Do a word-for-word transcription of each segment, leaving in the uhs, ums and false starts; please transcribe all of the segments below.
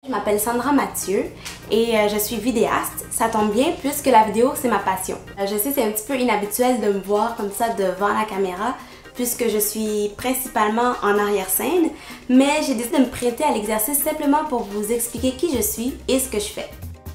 Je m'appelle Sandra Mathieu et euh, je suis vidéaste. Ça tombe bien puisque la vidéo c'est ma passion. Euh, je sais c'est un petit peu inhabituel de me voir comme ça devant la caméra puisque je suis principalement en arrière-scène, mais j'ai décidé de me prêter à l'exercice simplement pour vous expliquer qui je suis et ce que je fais.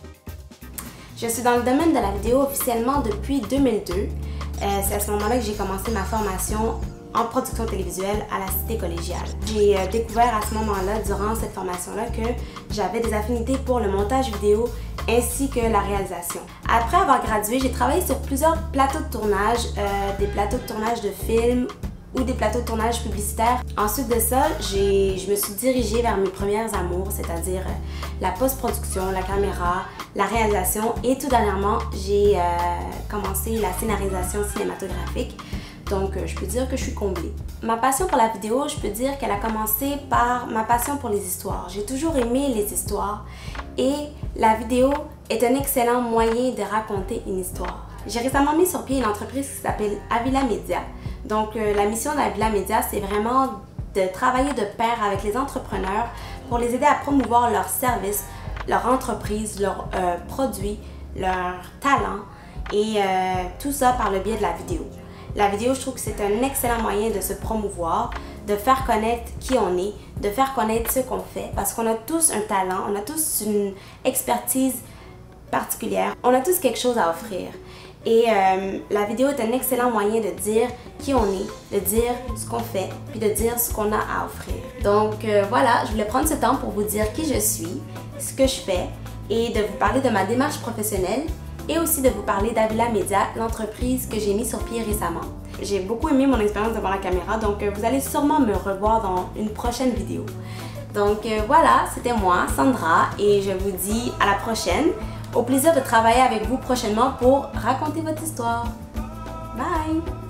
Je suis dans le domaine de la vidéo officiellement depuis deux mille deux. Euh, c'est à ce moment-là que j'ai commencé ma formation en production télévisuelle à la Cité collégiale. J'ai euh, découvert à ce moment-là, durant cette formation-là, que j'avais des affinités pour le montage vidéo ainsi que la réalisation. Après avoir gradué, j'ai travaillé sur plusieurs plateaux de tournage, euh, des plateaux de tournage de films ou des plateaux de tournage publicitaires. Ensuite de ça, j'ai, je me suis dirigée vers mes premières amours, c'est-à-dire euh, la post-production, la caméra, la réalisation et tout dernièrement, j'ai euh, commencé la scénarisation cinématographique. Donc, je peux dire que je suis comblée. Ma passion pour la vidéo, je peux dire qu'elle a commencé par ma passion pour les histoires. J'ai toujours aimé les histoires et la vidéo est un excellent moyen de raconter une histoire. J'ai récemment mis sur pied une entreprise qui s'appelle Avila Media. Donc, euh, la mission d'Avila Media, c'est vraiment de travailler de pair avec les entrepreneurs pour les aider à promouvoir leurs services, leur entreprise, leurs euh, produits, leurs talents et euh, tout ça par le biais de la vidéo. La vidéo, je trouve que c'est un excellent moyen de se promouvoir, de faire connaître qui on est, de faire connaître ce qu'on fait, parce qu'on a tous un talent, on a tous une expertise particulière, on a tous quelque chose à offrir. Et euh, la vidéo est un excellent moyen de dire qui on est, de dire ce qu'on fait, puis de dire ce qu'on a à offrir. Donc euh, voilà, je voulais prendre ce temps pour vous dire qui je suis, ce que je fais, et de vous parler de ma démarche professionnelle, et aussi de vous parler d'Avila Media, l'entreprise que j'ai mis sur pied récemment. J'ai beaucoup aimé mon expérience devant la caméra, donc vous allez sûrement me revoir dans une prochaine vidéo. Donc euh, voilà, c'était moi, Sandra, et je vous dis à la prochaine. Au plaisir de travailler avec vous prochainement pour raconter votre histoire. Bye!